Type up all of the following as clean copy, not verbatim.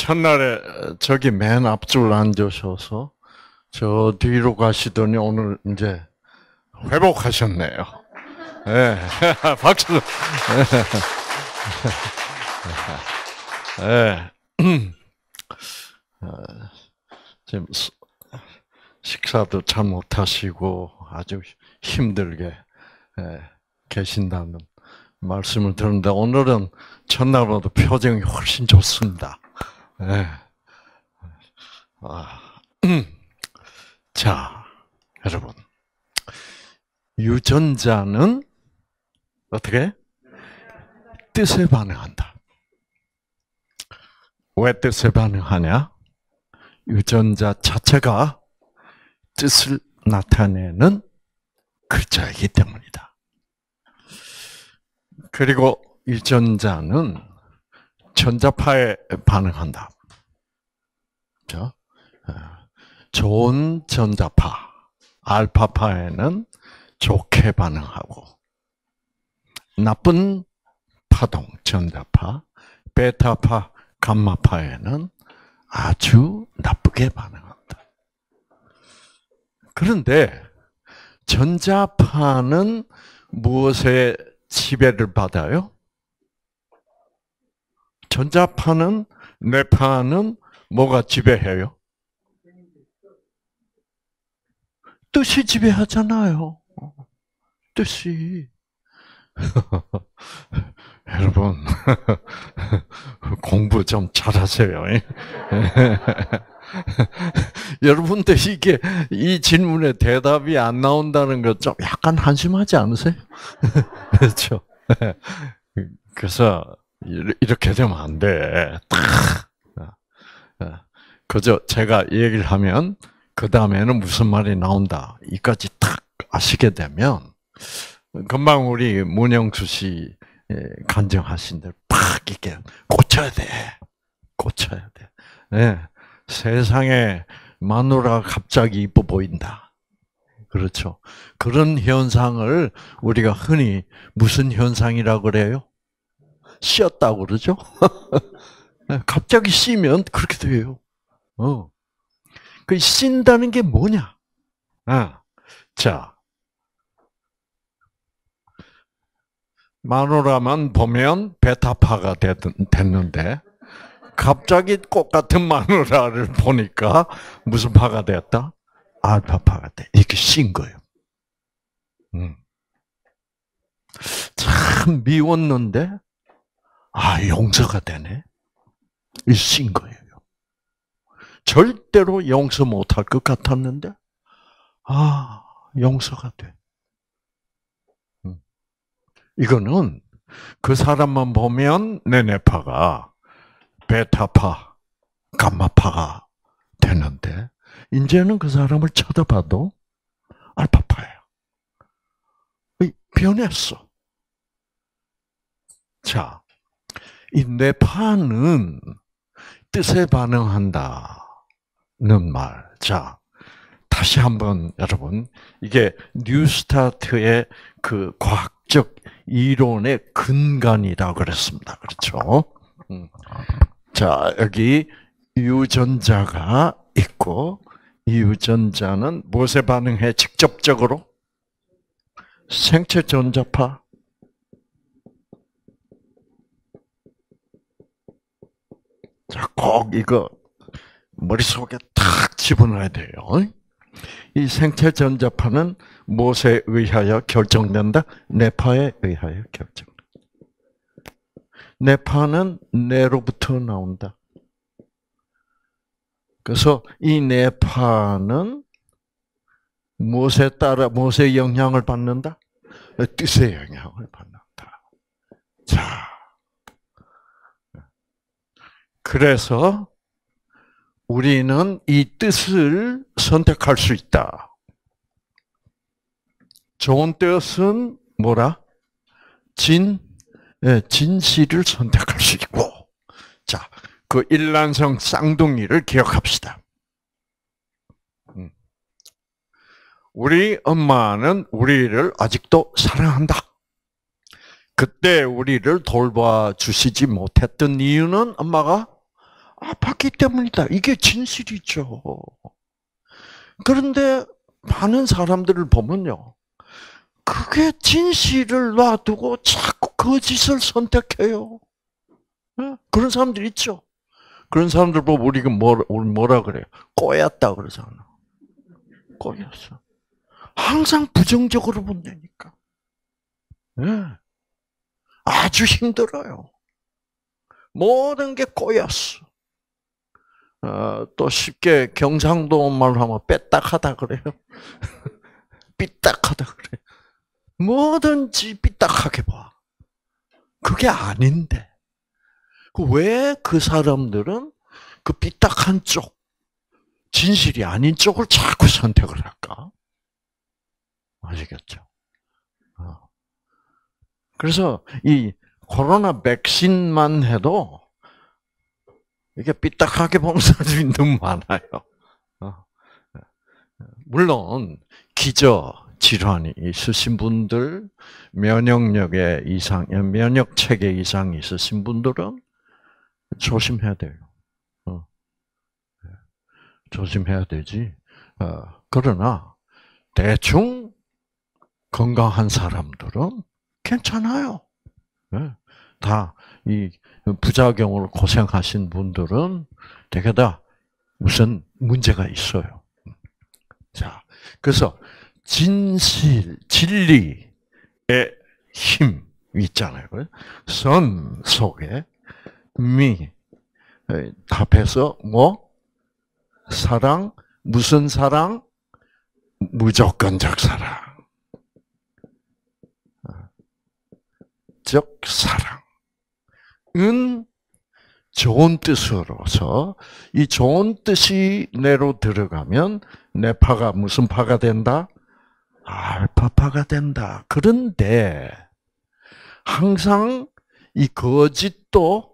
첫날에 저기 맨 앞줄 앉으셔서 저 뒤로 가시더니 오늘 이제 회복하셨네요. 네. 박수. 네. 지금 식사도 잘 못하시고 아주 힘들게 계신다는 말씀을 들었는데 오늘은 첫날보다 표정이 훨씬 좋습니다. 네. 자, 여러분. 유전자는 어떻게? 뜻에 반응한다. 왜 뜻에 반응하냐? 유전자 자체가 뜻을 나타내는 글자이기 때문이다. 그리고 유전자는 전자파에 반응한다. 그렇죠? 좋은 전자파, 알파파에는 좋게 반응하고, 나쁜 파동, 전자파, 베타파, 감마파에는 아주 나쁘게 반응한다. 그런데 전자파는 무엇에 지배를 받아요? 전자파는, 뇌파는 뭐가 지배해요? 뜻이 지배하잖아요. 뜻이. 여러분, 공부 좀 잘하세요. 여러분들 이게 이 질문에 대답이 안 나온다는 거 좀 약간 한심하지 않으세요? 그렇죠. 그래서 이렇게 되면 안 돼. 그저 제가 얘기를 하면 그 다음에는 무슨 말이 나온다. 이까지 딱 아시게 되면 금방 우리 문영수 씨 간증하신 대로 팍 이렇게 고쳐야 돼. 고쳐야 돼. 네. 세상에 마누라가 갑자기 이뻐 보인다. 그렇죠. 그런 현상을 우리가 흔히 무슨 현상이라고 그래요? 씌었다고 그러죠. 갑자기 씌면 그렇게 돼요. 그 씬다는 게 뭐냐? 자, 마누라만 보면 베타파가 됐는데 갑자기 똑같은 마누라를 보니까 무슨 파가 됐다? 알파파가 돼. 이렇게 씬 거예요. 참 미웠는데 용서가 되네. 이 씬 거예요. 절대로 용서 못할 것 같았는데 용서가 돼. 이거는 그 사람만 보면 내 뇌파가 베타파, 감마파가 되는데 이제는 그 사람을 쳐다봐도 알파파예요. 변했어. 자, 이 뇌파는 뜻에 반응한다는 말. 자, 다시 한번 여러분, 이게 뉴스타트의 그 과학적 이론의 근간이라고 그랬습니다. 그렇죠? 자, 여기 유전자가 있고 이 유전자는 무엇에 반응해? 직접적으로? 생체 전자파. 자, 꼭 이거 머릿속에 탁 집어넣어야 돼요. 이 생체 전자파는 무엇에 의하여 결정된다? 뇌파에 의하여 결정된다. 뇌파는 뇌로부터 나온다. 그래서 이 뇌파는 무엇에 영향을 받는다? 뜻의 영향을 받는다. 자, 그래서 우리는 이 뜻을 선택할 수 있다. 좋은 뜻은 뭐라? 진실을 선택할 수 있고. 자, 그 일란성 쌍둥이를 기억합시다. 우리 엄마는 우리를 아직도 사랑한다. 그때 우리를 돌봐주시지 못했던 이유는 엄마가 아팠기 때문이다. 이게 진실이죠. 그런데 많은 사람들을 보면요. 그게 진실을 놔두고 자꾸 거짓을 선택해요. 그런 사람들 있죠. 그런 사람들 보고 우리가 뭐라 그래요? 꼬였다 그러잖아. 꼬였어. 항상 부정적으로 본다니까. 아주 힘들어요. 모든 게 꼬였어. 또 쉽게 경상도 말로 하면 빼딱하다 그래요. 삐딱하다 그래. 뭐든지 삐딱하게 봐. 그게 아닌데. 왜 그 사람들은 그 삐딱한 쪽, 진실이 아닌 쪽을 자꾸 선택을 할까? 아시겠죠? 그래서 이 코로나 백신만 해도 이게 삐딱하게 보는 사람들이 너무 많아요. 물론 기저 질환이 있으신 분들, 면역 체계 이상이 있으신 분들은 조심해야 돼요. 조심해야 되지. 그러나 대충 건강한 사람들은 괜찮아요. 다 이 부작용으로 고생하신 분들은 되게 다 무슨 문제가 있어요. 자, 그래서 진리의 힘 있잖아요. 선 속에 답해서 사랑, 무슨 사랑? 무조건적 사랑. 적 사랑은 좋은 뜻으로서 이 좋은 뜻이 내로 들어가면 내 파가 무슨 파가 된다? 알파파가 된다. 그런데 항상 이 거짓도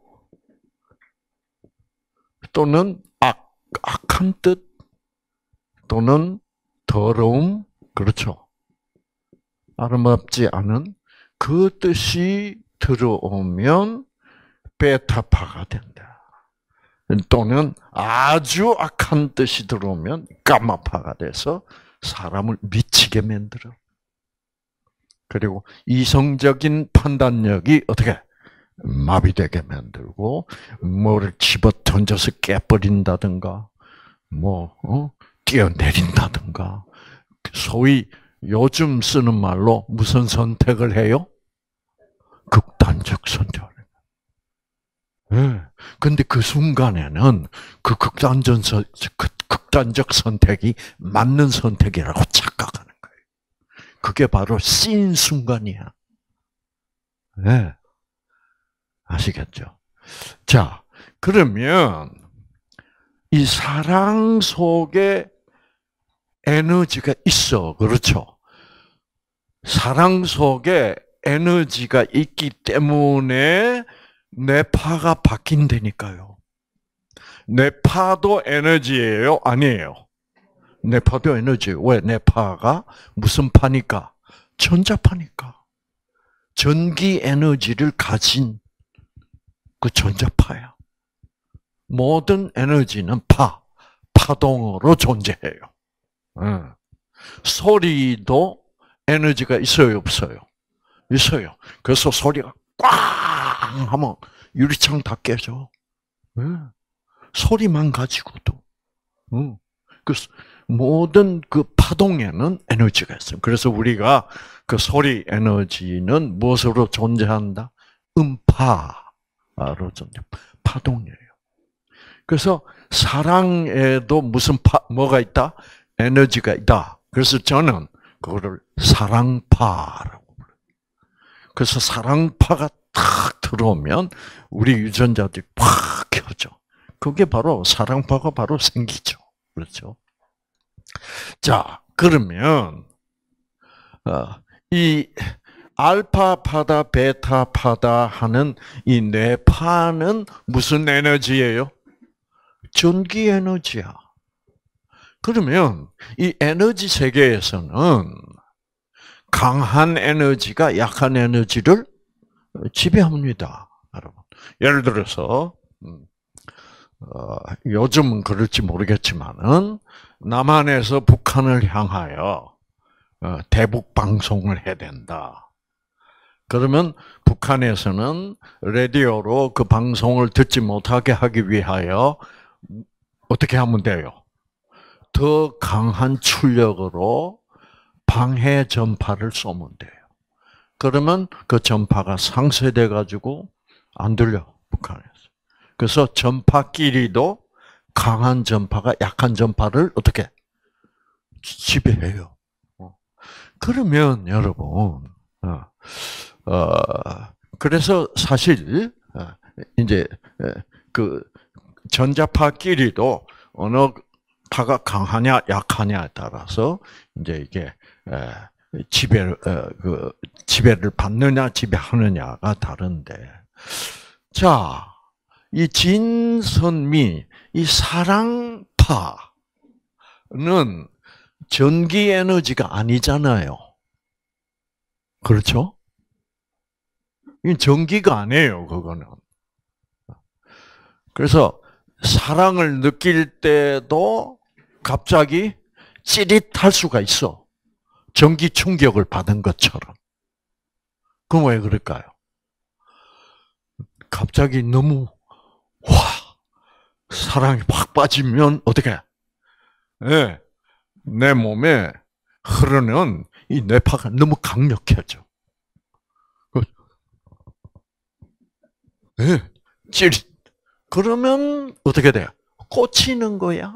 또는 악한 뜻 또는 더러움, 그렇죠. 아름답지 않은 그 뜻이 들어오면 베타파가 된다. 또는 아주 악한 뜻이 들어오면 가마파가 돼서 사람을 미치게 만들어. 그리고 이성적인 판단력이 어떻게 마비되게 만들고 뭐를 집어 던져서 깨버린다든가 뛰어내린다든가 소위 요즘 쓰는 말로 무슨 선택을 해요? 극단적 선택을 해요. 근데 그 순간에는 그 극단적 선택이 맞는 선택이라고 착각하는 거예요. 그게 바로 씬 순간이야. 네. 아시겠죠? 자, 그러면 이 사랑 속에 에너지가 있어. 그렇죠? 사랑 속에 에너지가 있기 때문에 내 파가 바뀐다니까요. 내 파도 에너지예요? 아니에요? 내 파도 에너지예요. 왜? 내 파가 무슨 파니까? 전자파니까. 전기 에너지를 가진 그 전자파야. 모든 에너지는 파동으로 존재해요. 소리도 에너지가 있어요, 없어요? 있어요. 그래서 소리가 꽝 하면 유리창 다 깨져. 소리만 가지고도. 그 모든 그 파동에는 에너지가 있어요. 그래서 우리가 그 소리 에너지는 무엇으로 존재한다? 음파로 존재. 파동이에요. 그래서 사랑에도 무슨 뭐가 있다? 에너지가 있다. 그래서 저는 그거를 사랑파라고 불러요. 그래서 사랑파가 탁 들어오면 우리 유전자들이 팍 켜져. 그게 바로 사랑파가 바로 생기죠. 그렇죠? 자, 그러면 이 알파파다, 베타파다 하는 이 뇌파는 무슨 에너지예요? 전기 에너지야. 그러면 이 에너지 세계에서는 강한 에너지가 약한 에너지를 지배합니다. 여러분. 예를 들어서 요즘은 그럴지 모르겠지만은 남한에서 북한을 향하여 대북 방송을 해야 된다. 그러면 북한에서는 라디오로 그 방송을 듣지 못하게 하기 위하여 어떻게 하면 돼요? 더 강한 출력으로 방해 전파를 쏘면 돼요. 그러면 그 전파가 상쇄돼 가지고 안 들려, 북한에서. 그래서 전파끼리도 강한 전파가 약한 전파를 어떻게 지배해요. 그러면 여러분, 그래서 사실 이제 그 전자파끼리도 어느 파가 강하냐 약하냐에 따라서 이제 이게 지배를 받느냐 지배하느냐가 다른데, 자, 이 진선미, 이 사랑파는 전기 에너지가 아니잖아요. 그렇죠? 이 전기가 아니에요, 그거는. 그래서 사랑을 느낄 때도 갑자기 찌릿할 수가 있어. 전기 충격을 받은 것처럼. 그럼 왜 그럴까요? 갑자기 너무 사랑이 확 빠지면 어떻게? 네, 내 몸에 흐르는 이 뇌파가 너무 강력해져. 네, 찌릿. 그러면 어떻게 돼요? 꽂히는 거야.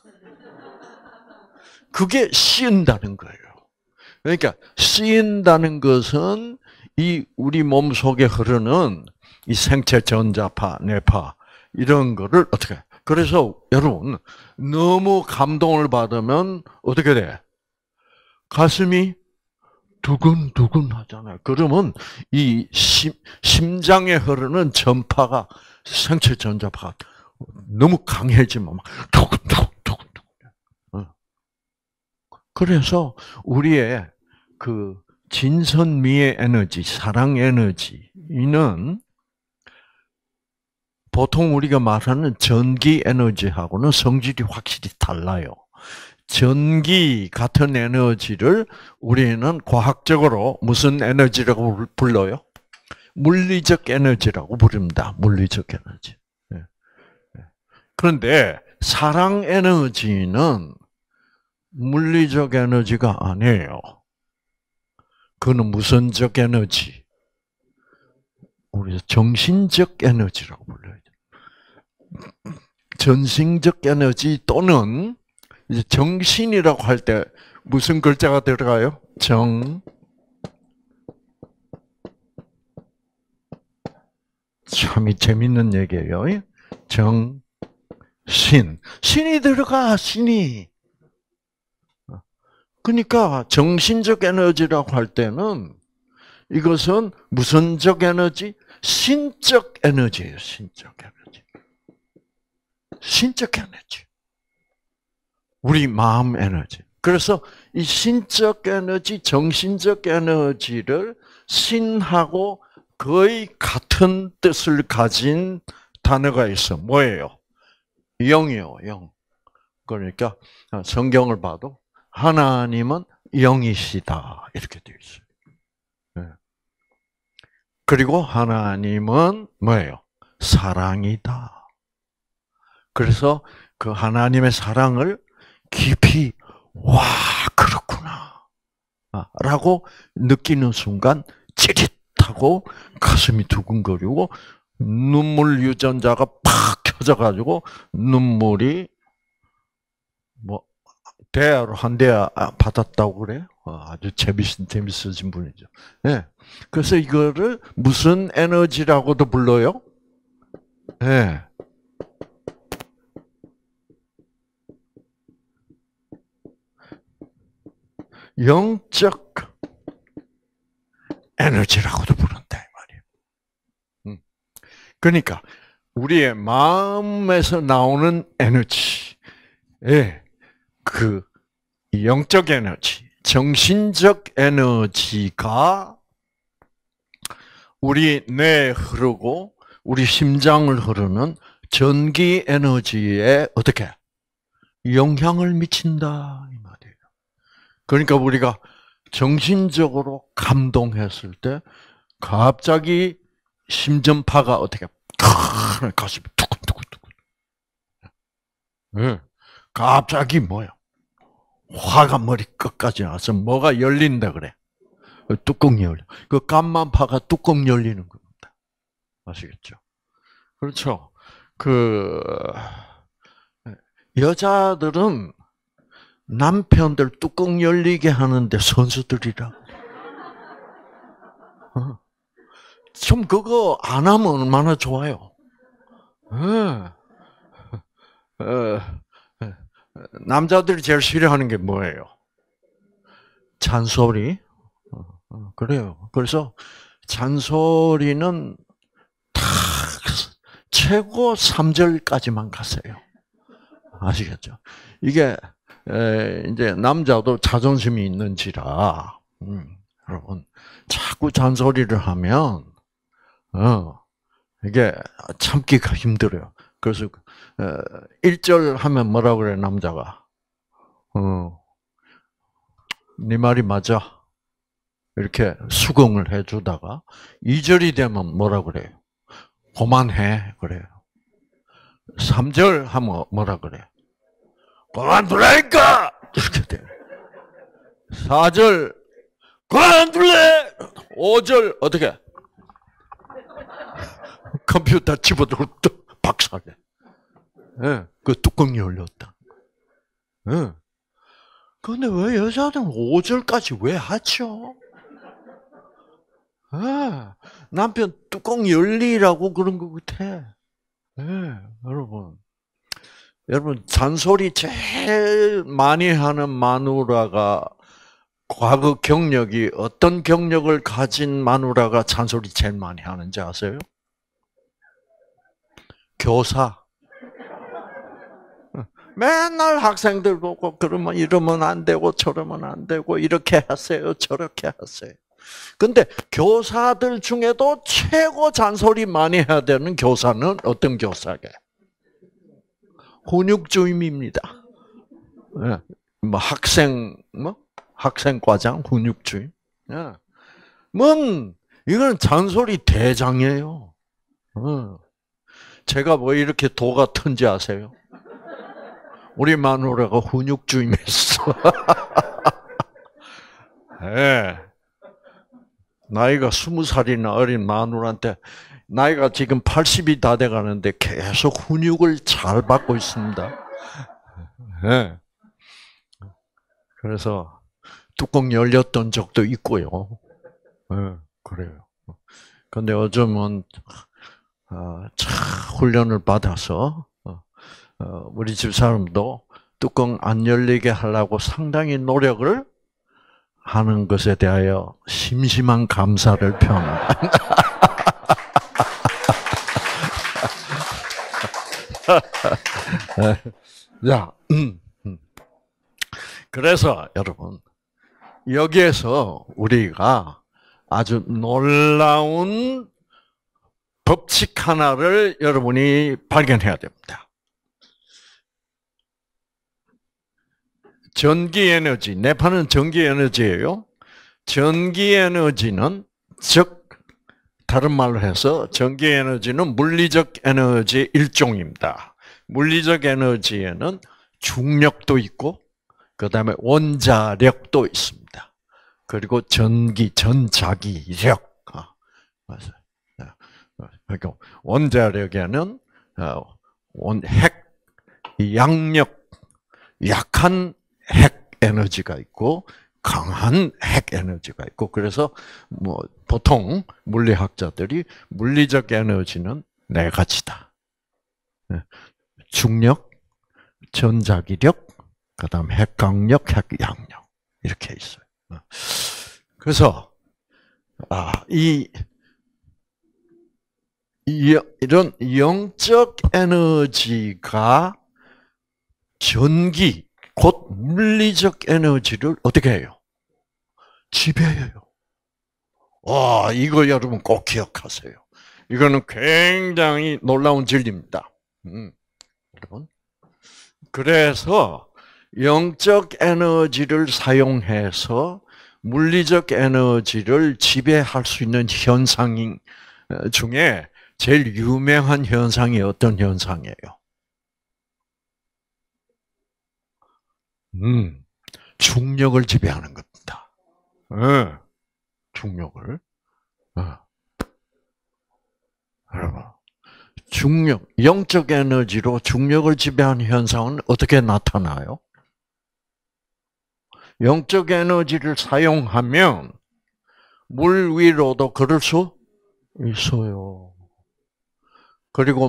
그게 씌인다는 거예요. 그러니까 씌인다는 것은 이 우리 몸 속에 흐르는 이 생체 전자파, 뇌파 이런 거를 어떻게? 그래서 여러분 너무 감동을 받으면 어떻게 돼? 가슴이 두근두근 하잖아요. 그러면 이 심장에 흐르는 전파가 생체 전자파가 너무 강해지면 막 두근두근. 그래서 우리의 그 진선미의 에너지, 사랑 에너지는 보통 우리가 말하는 전기 에너지하고는 성질이 확실히 달라요. 전기 같은 에너지를 우리는 과학적으로 무슨 에너지라고 불러요? 물리적 에너지라고 부릅니다. 물리적 에너지. 그런데 사랑 에너지는 물리적 에너지가 아니에요. 그거는 무선적 에너지. 우리 정신적 에너지라고 불러요. 전신적 에너지 또는 이제 정신이라고 할 때 무슨 글자가 들어가요? 참 재밌는 얘기예요. 신이 들어가, 신이. 그러니까 정신적 에너지라고 할 때는 이것은 무선적 에너지, 신적 에너지예요. 신적 에너지. 신적 에너지. 우리 마음 에너지. 그래서 이 신적 에너지, 정신적 에너지를 신하고 거의 같은 뜻을 가진 단어가 있어. 뭐예요? 영이요, 영. 그러니까 성경을 봐도 하나님은 영이시다 이렇게 되어 있어요. 그리고 하나님은 뭐예요? 사랑이다. 그래서 그 하나님의 사랑을 깊이 와 그렇구나 라고 느끼는 순간 찌릿하고 가슴이 두근거리고 눈물 유전자가 팍 켜져가지고 눈물이 뭐 대야로 한 대야 받았다고 그래요. 아주 재밌으신 분이죠. 네. 그래서 이거를 무슨 에너지라고도 불러요? 네. 영적 에너지라고도 부른다 이 말이에요. 그러니까 우리의 마음에서 나오는 에너지에 그 영적 에너지, 정신적 에너지가 우리 뇌에 흐르고 우리 심장을 흐르면 전기 에너지에 어떻게 영향을 미친다 이 말이에요. 그러니까 우리가 정신적으로 감동했을 때 갑자기 심전파가 어떻게 가슴이 두근두근두근. 네. 갑자기 뭐야? 화가 머리 끝까지 나서 뭐가 열린다 그래. 뚜껑이 열려. 그 감만파가 뚜껑 열리는 겁니다. 아시겠죠? 그렇죠. 여자들은 남편들 뚜껑 열리게 하는데 선수들이라. 좀 그거 안 하면 얼마나 좋아요. 남자들이 제일 싫어하는 게 뭐예요? 잔소리. 그래요. 그래서 잔소리는 다 최고 3절까지만 가세요. 아시겠죠? 이게 이제 남자도 자존심이 있는지라 여러분 자꾸 잔소리를 하면 이게 참기가 힘들어요. 그래서 1절 하면 뭐라 그래 남자가 네 말이 맞아. 이렇게 수긍을 해주다가 2절이 되면 뭐라 그래요? 그만해 그래요. 3절 하면 뭐라 그래? 그만두라니까! 이렇게 돼요. 4절 그만둘래! 5절 어떻게? 컴퓨터 집어들고 또 박살내. 네, 그 뚜껑이 열렸다. 네. 근데 왜 여자들은 5절까지 왜 하죠? 네, 남편 뚜껑 열리라고 그런 것 같아. 네, 여러분 잔소리 제일 많이 하는 마누라가 과거 경력이 어떤 경력을 가진 마누라가 잔소리 제일 많이 하는지 아세요? 교사. 맨날 학생들 보고 그러면 이러면 안 되고 저러면 안 되고 이렇게 하세요 저렇게 하세요. 근데 교사들 중에도 최고 잔소리 많이 해야 되는 교사는 어떤 교사게? 훈육주임입니다. 뭐 학생과장 훈육주임. 이건 잔소리 대장이에요. 제가 뭐 이렇게 도 같은지 아세요? 우리 마누라가 훈육주임이었어. 네. 나이가 20살이나 어린 마누라한테 나이가 지금 80이 다 돼가는데 계속 훈육을 잘 받고 있습니다. 네. 그래서 뚜껑 열렸던 적도 있고요. 네, 그래요. 근데 요즘은 훈련을 받아서 우리 집 사람도 뚜껑 안 열리게 하려고 상당히 노력을 하는 것에 대하여 심심한 감사를 표합니다. 자, 그래서 여러분 여기에서 우리가 아주 놀라운 법칙 하나를 여러분이 발견해야 됩니다. 전기 에너지, 뇌파는 전기 에너지예요. 전기 에너지는 즉 다른 말로 해서 전기 에너지는 물리적 에너지 일종입니다. 물리적 에너지에는 중력도 있고 그다음에 원자력도 있습니다. 그리고 전자기력. 맞아요. 그러니까 원자력에는 양력, 약한 핵 에너지가 있고 강한 핵 에너지가 있고 그래서 뭐 보통 물리학자들이 물리적 에너지는 네 가지다. 중력, 전자기력, 그다음 핵강력, 핵양력 이렇게 있어요. 그래서 이런 영적 에너지가 전기 곧 물리적 에너지를 어떻게 해요? 지배해요. 이거 여러분 꼭 기억하세요. 이거는 굉장히 놀라운 진리입니다. 여러분. 그래서 영적 에너지를 사용해서 물리적 에너지를 지배할 수 있는 현상 중에 제일 유명한 현상이 어떤 현상이에요? 중력을 지배하는 겁니다. 네, 중력을. 여러분, 중력, 영적 에너지로 중력을 지배하는 현상은 어떻게 나타나요? 영적 에너지를 사용하면 물 위로도 걸을 수 있어요. 그리고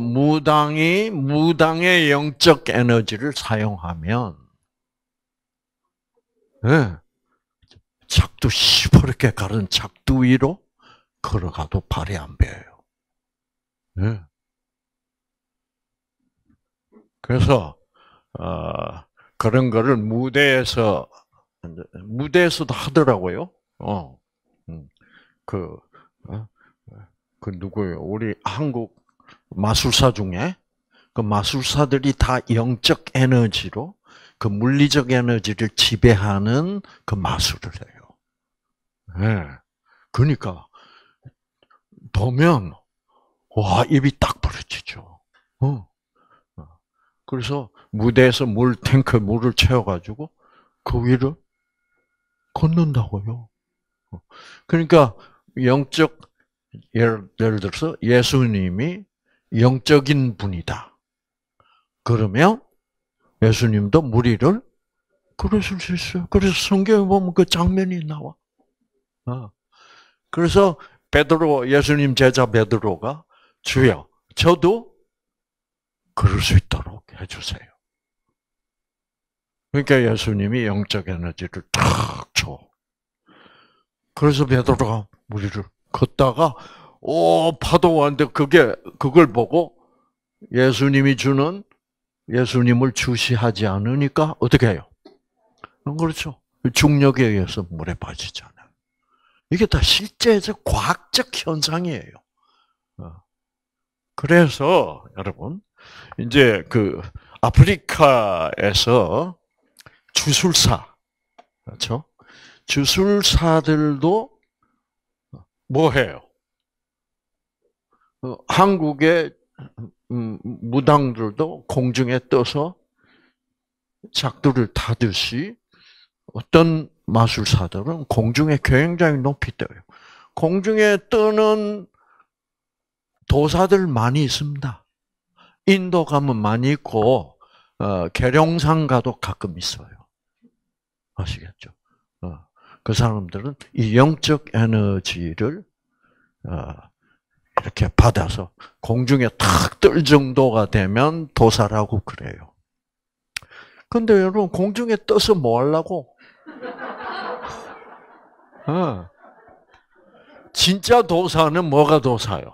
무당의 영적 에너지를 사용하면, 네, 작두 시퍼렇게 가른 작두 위로 걸어가도 발이 안 베어요. 네. 그래서 그런 거를 무대에서도 하더라고요. 그, 어, 그 누구예요? 우리 한국 마술사 중에 그 마술사들이 다 영적 에너지로 그 물리적 에너지를 지배하는 그 마술을 해요. 네. 그러니까 보면 와 입이 딱 벌어지죠. 그래서 무대에서 물을 채워가지고 그 위를 걷는다고요. 그러니까 영적 예를 들어서 예수님이 영적인 분이다. 그러면 예수님도 물 위를 걸으실 수 있어요. 그래서 성경에 보면 그 장면이 나와. 그래서 예수님 제자 베드로가 주여, 저도 그럴 수 있도록 해주세요. 그러니까 예수님이 영적 에너지를 탁 줘. 그래서 베드로가 물 위를 걷다가 파도가 왔는데 그걸 보고 예수님을 주시하지 않으니까 어떻게 해요? 그렇죠. 중력에 의해서 물에 빠지잖아요. 이게 다 실제적 과학적 현상이에요. 그래서 여러분 이제 그 아프리카에서 주술사, 그렇죠? 주술사들도 뭐 해요? 한국의 무당들도 공중에 떠서 작두를 타듯이 어떤 마술사들은 공중에 굉장히 높이 떠요. 공중에 뜨는 도사들 많이 있습니다. 인도 가면 많이 있고 계룡산 가도 가끔 있어요. 아시겠죠? 그 사람들은 이 영적 에너지를 이렇게 받아서 공중에 탁 뜰 정도가 되면 도사라고 그래요. 근데 여러분 공중에 떠서 뭐 하려고? 진짜 도사는 뭐가 도사요?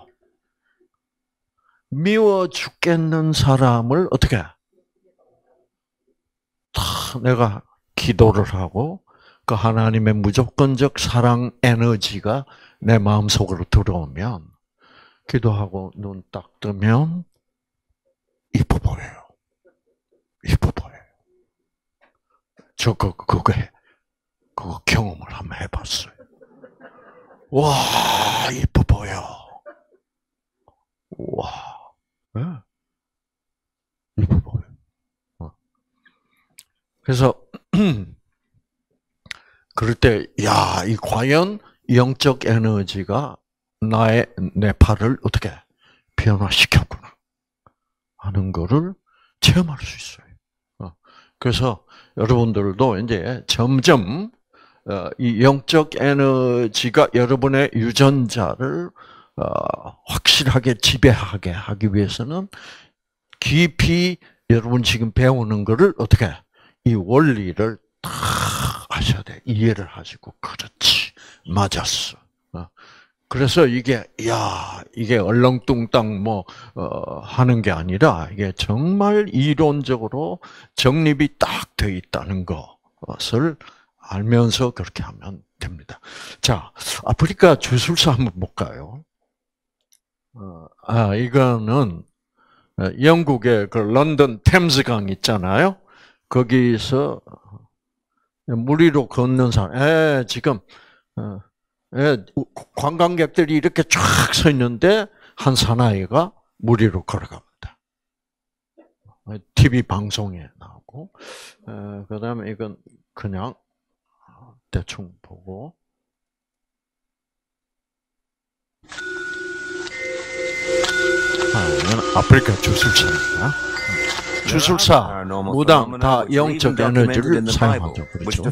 미워 죽겠는 사람을 어떻게 해? 내가 기도를 하고 그 하나님의 무조건적 사랑 에너지가 내 마음속으로 들어오면 기도하고 눈 딱 뜨면 이뻐 보여요. 이뻐 보여요. 저 그거 경험을 한번 해봤어요. 와 이뻐 보여. 와, 네. 이뻐 보여. 그래서 그럴 때, 이 과연 영적 에너지가 내 팔을 어떻게 변화시켰구나 하는 거를 체험할 수 있어요. 그래서 여러분들도 이제 점점 이 영적 에너지가 여러분의 유전자를 확실하게 지배하게 하기 위해서는 깊이 여러분 지금 배우는 거를 어떻게 이 원리를 다 아셔야 돼. 이해를 하시고 그렇지. 맞았어. 그래서 이게 얼렁뚱땅 하는 게 아니라 이게 정말 이론적으로 정립이 딱 되어 있다는 것을 알면서 그렇게 하면 됩니다. 자, 아프리카 주술사 한번 볼까요? 이거는 영국의 그 런던 템즈강 있잖아요. 거기서 물 위로 걷는 사람, 지금 관광객들이 이렇게 쫙 서 있는데 한 사나이가 물 위로 걸어갑니다. TV 방송에 나오고, 그다음에 이건 그냥 대충 보고. 이건 아프리카 주술사입니다. 주술사, 무당 다 영적 에너지를 사용하죠. 그렇죠.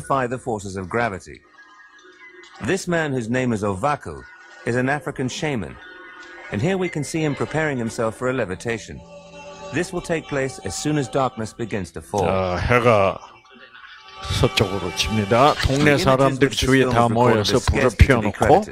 This man, whose name is Ovaku, is an African shaman, and here we can see him preparing himself for a levitation. This will take place as soon as darkness begins to fall. 해가 서쪽으로 칩니다. 동네 사람들 주위에 다 모여서 불을 피워놓고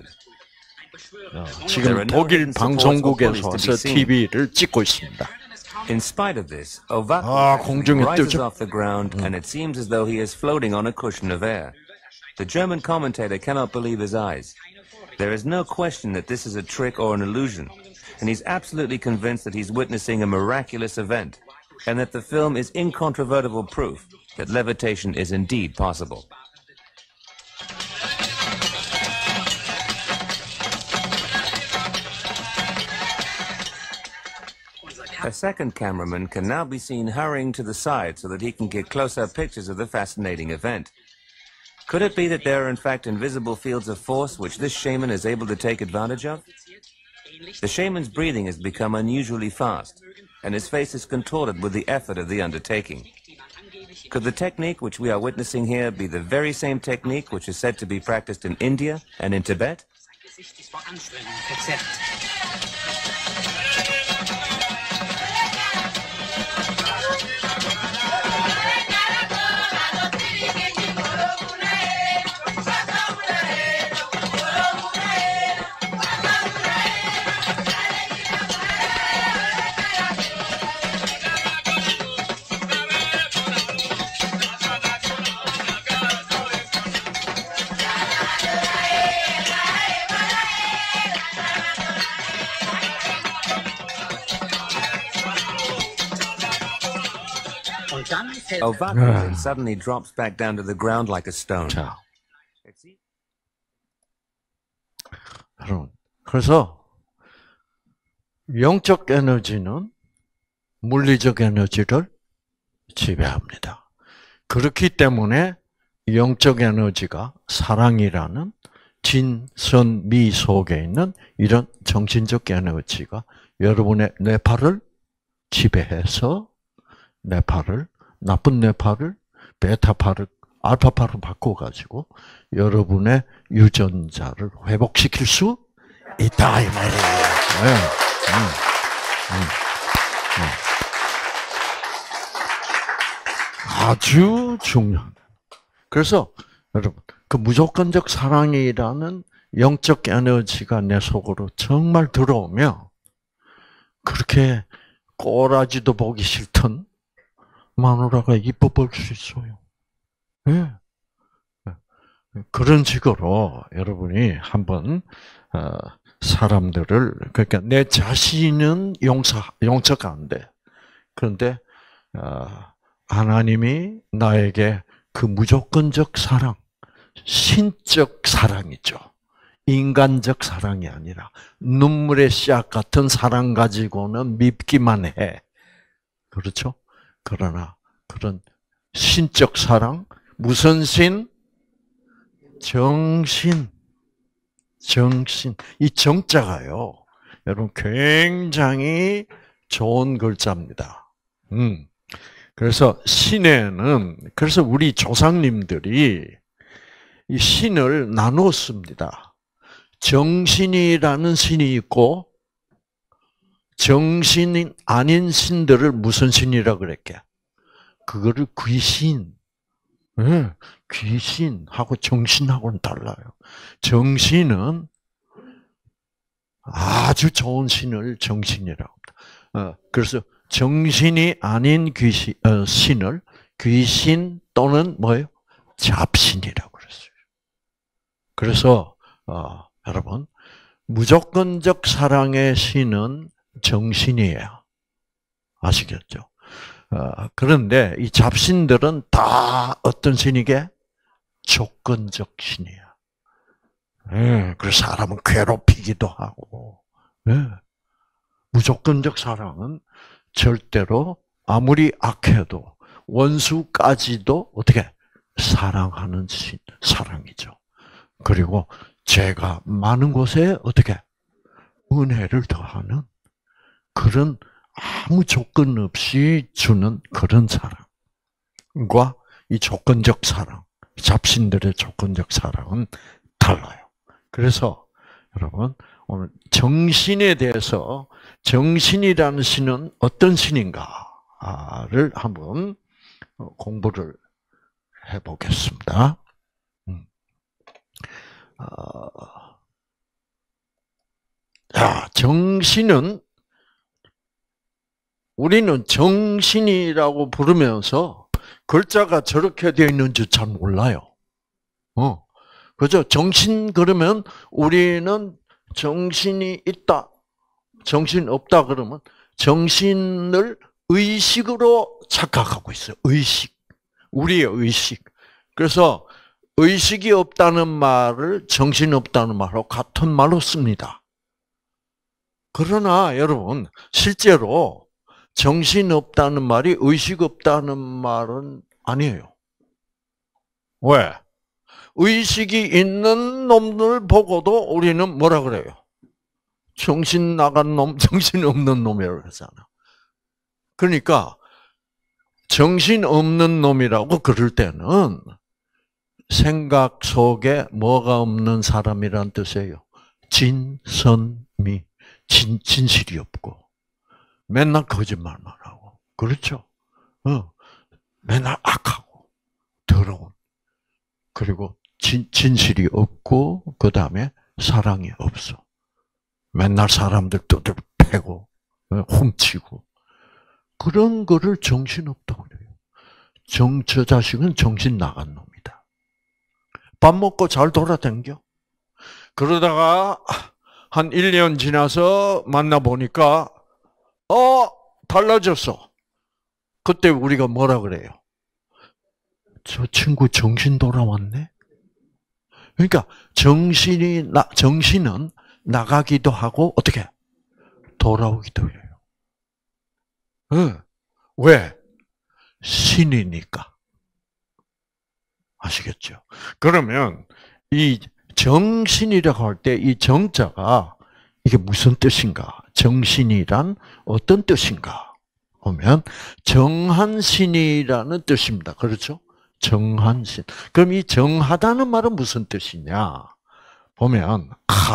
지금 독일 방송국에서 와서 TV를 찍고 있습니다. In spite of this, Ovaku rises off the ground, and it seems as though he is floating on a cushion of air. The German commentator cannot believe his eyes. There is no question that this is a trick or an illusion, and he's absolutely convinced that he's witnessing a miraculous event, and that the film is incontrovertible proof that levitation is indeed possible. A second cameraman can now be seen hurrying to the side so that he can get close-up pictures of the fascinating event. Could it be that there are in fact invisible fields of force which this shaman is able to take advantage of? The shaman's breathing has become unusually fast, and his face is contorted with the effort of the undertaking. Could the technique which we are witnessing here be the very same technique which is said to be practiced in India and in Tibet? Ovaku then suddenly drops back down to the ground like a stone. 자, 여러분, 그래서 영적 에너지는 물리적 에너지를 지배합니다. 그렇기 때문에 영적 에너지가 사랑이라는 진선미 속에 있는 이런 정신적 에너지가 여러분의 뇌파를 지배해서 뇌파를 나쁜 뇌파를 베타파를 알파파로 바꿔가지고 여러분의 유전자를 회복시킬 수 있다 이 말이에요. 아주 중요한. 그래서 여러분 그 무조건적 사랑이라는 영적 에너지가 내 속으로 정말 들어오면 그렇게 꼬라지도 보기 싫던 마누라가 이뻐 볼 수 있어요. 네. 그런 식으로 여러분이 한번 사람들을 그러니까 내 자신은 용서가 안 돼. 그런데 하나님이 나에게 그 무조건적 사랑, 신적 사랑이죠. 인간적 사랑이 아니라 눈물의 씨앗 같은 사랑 가지고는 밉기만 해. 그렇죠? 그러나 그런 신적 사랑, 무슨 신? 정신. 이 정자가요. 여러분 굉장히 좋은 글자입니다. 그래서 신에는 그래서 우리 조상님들이 이 신을 나누었습니다. 정신이라는 신이 있고 정신이 아닌 신들을 무슨 신이라고 그랬게? 그거를 귀신. 네, 귀신하고 정신하고는 달라요. 정신은 아주 좋은 신을 정신이라고 합니다. 그래서 정신이 아닌 신을 귀신 또는 뭐예요? 잡신이라고 그랬어요. 그래서 여러분 무조건적 사랑의 신은 정신이에요. 아시겠죠? 그런데 이 잡신들은 다 어떤 신이게? 조건적 신이야. 그래서 사람은 괴롭히기도 하고. 무조건적 사랑은 절대로 아무리 악해도 원수까지도 어떻게 사랑하는 사랑이죠. 그리고 죄가 많은 곳에 어떻게 은혜를 더하는 그런 아무 조건 없이 주는 그런 사랑과 이 조건적 사랑, 잡신들의 조건적 사랑은 달라요. 그래서 여러분 오늘 정신에 대해서 정신이라는 신은 어떤 신인가를 한번 공부를 해보겠습니다. 정신은 우리는 정신이라고 부르면서 글자가 저렇게 되어 있는 줄 잘 몰라요. 그죠? 정신 그러면 우리는 정신이 있다, 정신 없다 그러면 정신을 의식으로 착각하고 있어요. 의식. 우리의 의식. 그래서 의식이 없다는 말을 정신 없다는 말하고 같은 말로 씁니다. 그러나 여러분 실제로 정신 없다는 말이 의식 없다는 말은 아니에요. 왜? 의식이 있는 놈들 보고도 우리는 뭐라 그래요? 정신 나간 놈, 정신 없는 놈이라고 하잖아. 그러니까 정신 없는 놈이라고 그럴 때는 생각 속에 뭐가 없는 사람이란 뜻이에요. 진선미, 진실이 없고 맨날 거짓말만 하고 그렇죠? 맨날 악하고 더러운 그리고 진실이 없고 그 다음에 사랑이 없어. 맨날 사람들 두들 패고 훔치고 그런 거를 정신없다고 그래요. 저 자식은 정신 나간 놈이다. 밥 먹고 잘 돌아다녀. 그러다가 한 1년 지나서 만나보니까 달라졌어. 그때 우리가 뭐라 그래요? 저 친구 정신 돌아왔네? 그러니까 정신은 나가기도 하고 어떻게 돌아오기도 해요. 왜? 신이니까. 아시겠죠? 그러면 이 정신이라고 할 때 이 정자가 이게 무슨 뜻인가? 정신이란 어떤 뜻인가? 보면 정한신이라는 뜻입니다. 그렇죠? 정한신. 그럼 이 정하다는 말은 무슨 뜻이냐? 보면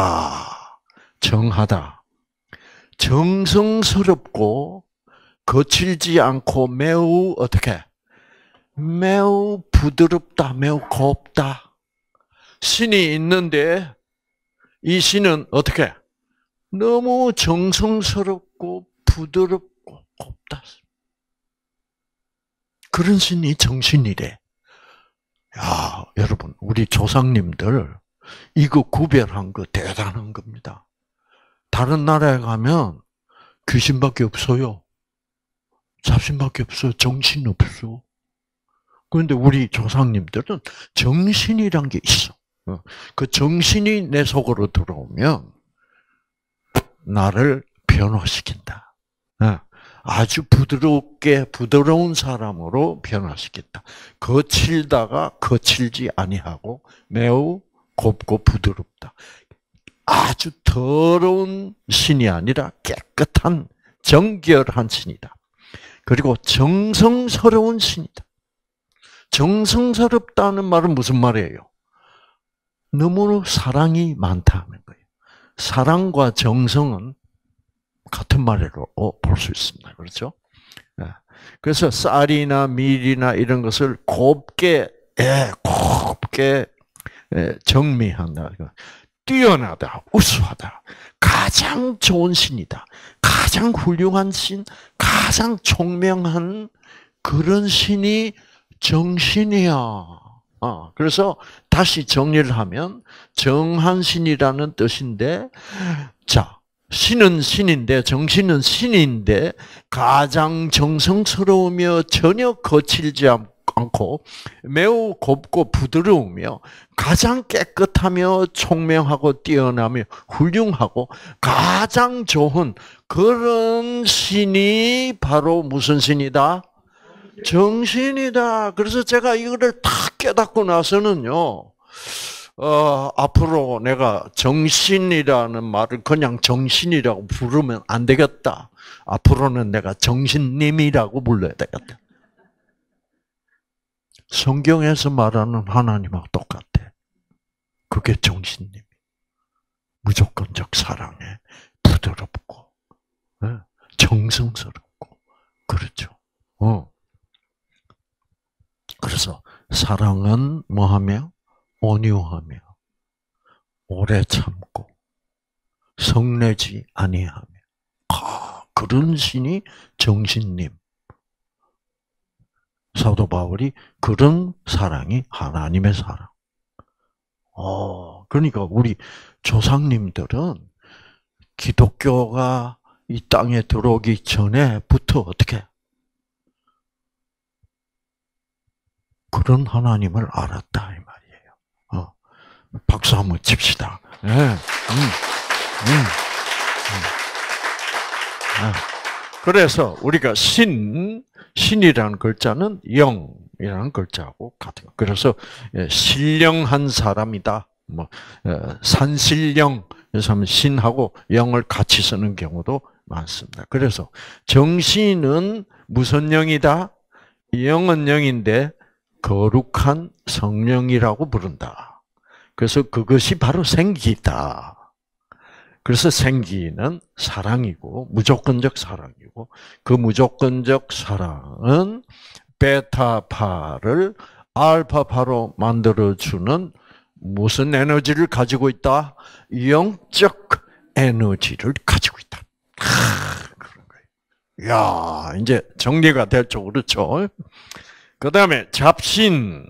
정하다. 정성스럽고 거칠지 않고 매우 어떻게? 매우 부드럽다, 매우 곱다. 신이 있는데 이 신은 어떻게? 너무 정성스럽고 부드럽고 곱다. 그런 신이 정신이래. 야, 여러분, 우리 조상님들 이거 구별한 거 대단한 겁니다. 다른 나라에 가면 귀신밖에 없어요. 잡신밖에 없어요. 정신 없어. 그런데 우리 조상님들은 정신이란 게 있어. 그 정신이 내 속으로 들어오면 나를 변화시킨다. 아주 부드러운 사람으로 변화시켰다. 거칠다가 거칠지 아니하고 매우 곱고 부드럽다. 아주 더러운 신이 아니라 깨끗한 정결한 신이다. 그리고 정성스러운 신이다. 정성스럽다는 말은 무슨 말이에요? 너무 사랑이 많다는 거예요. 사랑과 정성은 같은 말로 볼 수 있습니다. 그렇죠? 그래서 쌀이나 밀이나 이런 것을 곱게 정미한다. 뛰어나다, 우수하다. 가장 좋은 신이다. 가장 훌륭한 신, 가장 총명한 그런 신이 정신이야. 그래서 다시 정리를 하면 정한신이라는 뜻인데, 자, 신은 신인데, 정신은 신인데, 가장 정성스러우며 전혀 거칠지 않고, 매우 곱고 부드러우며, 가장 깨끗하며 총명하고 뛰어나며 훌륭하고, 가장 좋은 그런 신이 바로 무슨 신이다? 정신이다. 그래서 제가 이거를 다 깨닫고 나서는요, 앞으로 내가 정신이라는 말을 그냥 정신이라고 부르면 안 되겠다. 앞으로는 내가 정신님이라고 불러야 되겠다. 성경에서 말하는 하나님하고 똑같아. 그게 정신님. 무조건적 사랑에 부드럽고, 정성스럽고, 그렇죠. 그래서 사랑은 뭐하며? 온유하며 오래 참고 성내지 아니하며 그런 신이 정신님. 사도 바울이 그런 사랑이 하나님의 사랑. 그러니까 우리 조상님들은 기독교가 이 땅에 들어오기 전에부터 어떻게 그런 하나님을 알았다 이 말이에요. 박수 한번 칩시다. 네. 그래서 우리가 신이라는 글자는 영이라는 글자하고 같은 거. 그래서 신령한 사람이다. 산신령 그래서 하면 신하고 영을 같이 쓰는 경우도 많습니다. 그래서 정신은 무슨 영이다? 영은 영인데 거룩한 성령이라고 부른다. 그래서 그것이 바로 생기다. 그래서 생기는 사랑이고 무조건적 사랑이고 그 무조건적 사랑은 베타파를 알파파로 만들어주는 무슨 에너지를 가지고 있다? 영적 에너지를 가지고 있다. 그런 거예요. 야, 이제 정리가 됐죠, 그렇죠? 그 다음에 잡신은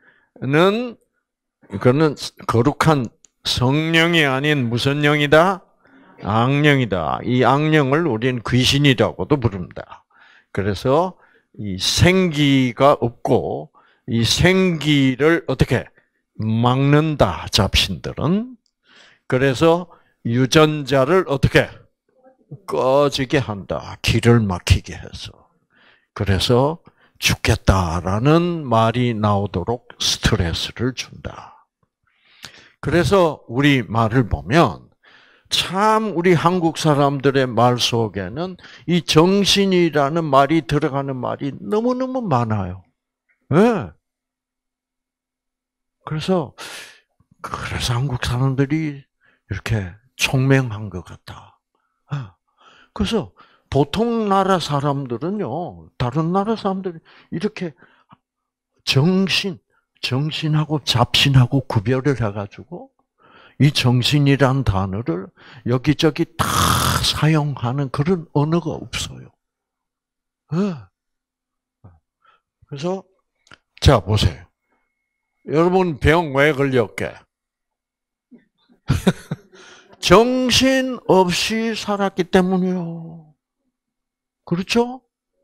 그거는 거룩한 성령이 아닌 무슨 영이다? 악령이다. 이 악령을 우리는 귀신이라고도 부릅니다. 그래서 이 생기가 없고 이 생기를 어떻게 막는다. 잡신들은. 그래서 유전자를 어떻게 꺼지게 한다. 길을 막히게 해서. 그래서 죽겠다라는 말이 나오도록 스트레스를 준다. 그래서 우리 말을 보면 참 우리 한국 사람들의 말 속에는 이 정신이라는 말이 들어가는 말이 너무너무 많아요. 네. 그래서 한국 사람들이 이렇게 총명한 것 같다. 그래서 보통 나라 사람들은요, 다른 나라 사람들이 이렇게 정신하고 잡신하고 구별을 해가지고 이 정신이란 단어를 여기저기 다 사용하는 그런 언어가 없어요. 그래서 자 보세요. 여러분 병 왜 걸렸게? 정신 없이 살았기 때문이요. 그렇죠?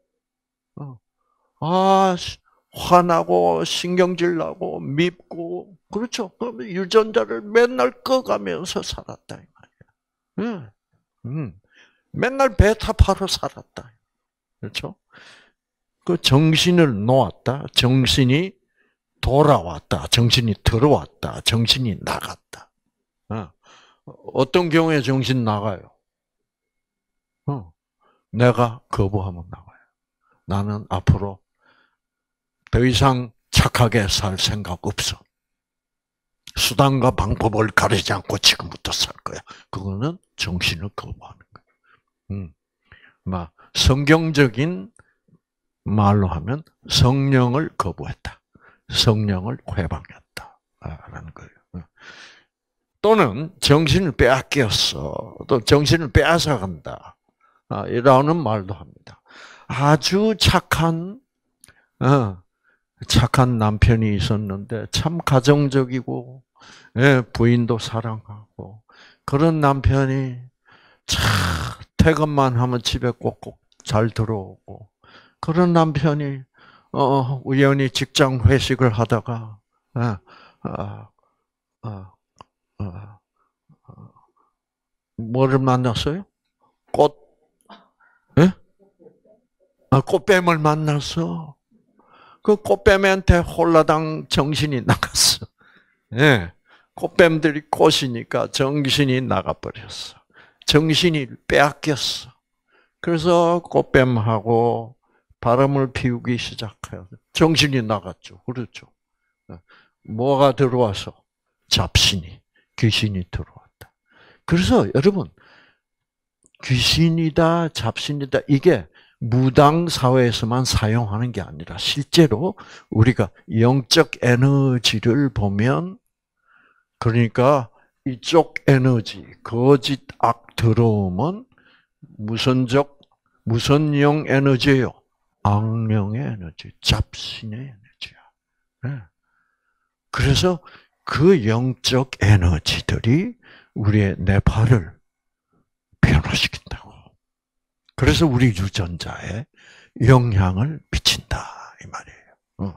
화나고 신경질 나고 밉고 그렇죠. 그러면 유전자를 맨날 꺼가면서 살았다 이 말이야. 맨날 베타파로 살았다. 그렇죠? 그 정신을 놓았다. 정신이 돌아왔다. 정신이 들어왔다. 정신이 나갔다. 어떤 경우에 정신 나가요? 내가 거부하면 나가요. 나는 앞으로 더 이상 착하게 살 생각 없어. 수단과 방법을 가리지 않고 지금부터 살 거야. 그거는 정신을 거부하는 거야. 성경적인 말로 하면 성령을 거부했다. 성령을 회방했다. 라는 거예요. 또는 정신을 빼앗겼어. 또 정신을 빼앗아간다. 이라는 말도 합니다. 아주 착한 남편이 있었는데 참 가정적이고 부인도 사랑하고 그런 남편이 퇴근만 하면 집에 꼭꼭 잘 들어오고, 그런 남편이 우연히 직장 회식을 하다가 어, 어, 어, 어, 뭐를 만났어요? 꽃, 예? 꽃뱀을 만났어. 그 꽃뱀한테 홀라당 정신이 나갔어. 예. 꽃뱀들이 꽃이니까 정신이 나가버렸어. 정신이 빼앗겼어. 그래서 꽃뱀하고 바람을 피우기 시작해요. 정신이 나갔죠. 그렇죠. 뭐가 들어와서? 잡신이, 귀신이 들어왔다. 그래서 여러분, 귀신이다, 잡신이다, 이게 무당 사회에서만 사용하는 게 아니라 실제로 우리가 영적 에너지를 보면, 그러니까 이쪽 에너지, 거짓 악 들어오면 무슨 영 에너지예요? 악령의 에너지, 잡신의 에너지야. 네. 그래서 그 영적 에너지들이 우리의 뇌파를 변화시킨다고. 그래서 우리 유전자에 영향을 미친다 이 말이에요.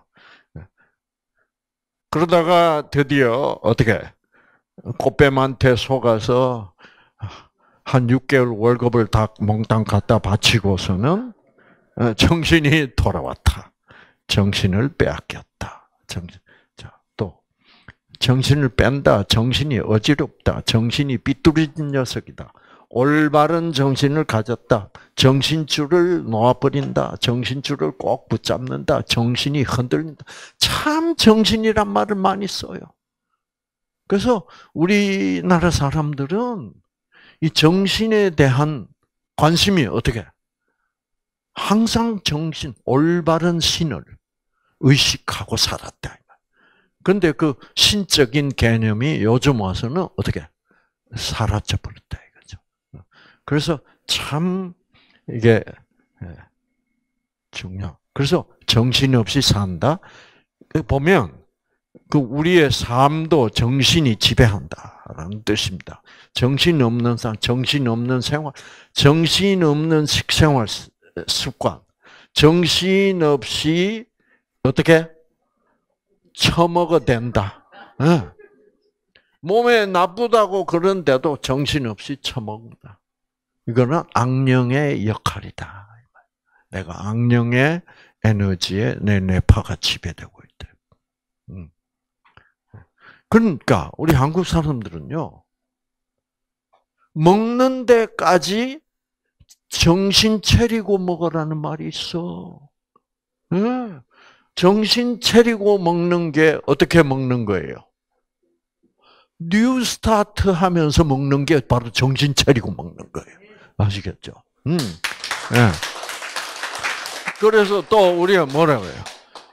그러다가 드디어 어떻게 꽃뱀한테 속아서 한 6개월 월급을 다 몽땅 갖다 바치고서는 정신이 돌아왔다. 정신을 빼앗겼다. 또 정신을 뺀다. 정신이 어지럽다. 정신이 삐뚤어진 녀석이다. 올바른 정신을 가졌다. 정신줄을 놓아버린다. 정신줄을 꼭 붙잡는다. 정신이 흔들린다. 참 정신이란 말을 많이 써요. 그래서 우리나라 사람들은 이 정신에 대한 관심이 어떻게? 항상 정신, 올바른 신을 의식하고 살았다. 그런데 그 신적인 개념이 요즘 와서는 어떻게? 사라져 버렸다 이거죠. 그래서 참 이게 중요. 그래서 정신없이 산다. 보면 그 우리의 삶도 정신이 지배한다라는 뜻입니다. 정신없는 삶, 정신없는 생활, 정신없는 식생활 습관, 정신없이 어떻게 처먹어 된다. 몸에 나쁘다고 그런데도 정신없이 처먹는다. 이거는 악령의 역할이다. 내가 악령의 에너지에 내 뇌파가 지배되고 있다. 그러니까 우리 한국 사람들은요, 먹는 데까지 정신 차리고 먹으라는 말이 있어. 정신 차리고 먹는 게 어떻게 먹는 거예요? 뉴 스타트 하면서 먹는 게 바로 정신 차리고 먹는 거예요. 아시겠죠? 네. 그래서 또 우리가 뭐라고 해요?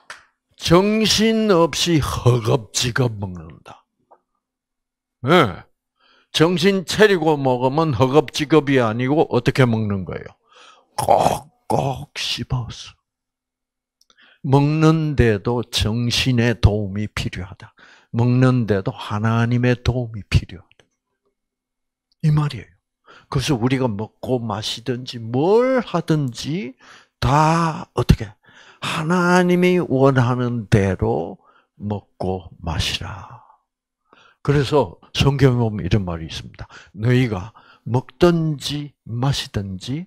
정신없이 허겁지겁 먹는다. 네. 정신 차리고 먹으면 허겁지겁이 아니고 어떻게 먹는 거예요? 꼭꼭 씹어서. 먹는데도 정신의 도움이 필요하다. 먹는데도 하나님의 도움이 필요하다. 이 말이에요. 그래서 우리가 먹고 마시든지 뭘 하든지 다 어떻게 하나님이 원하는 대로 먹고 마시라. 그래서 성경에 보면 이런 말이 있습니다. 너희가 먹든지 마시든지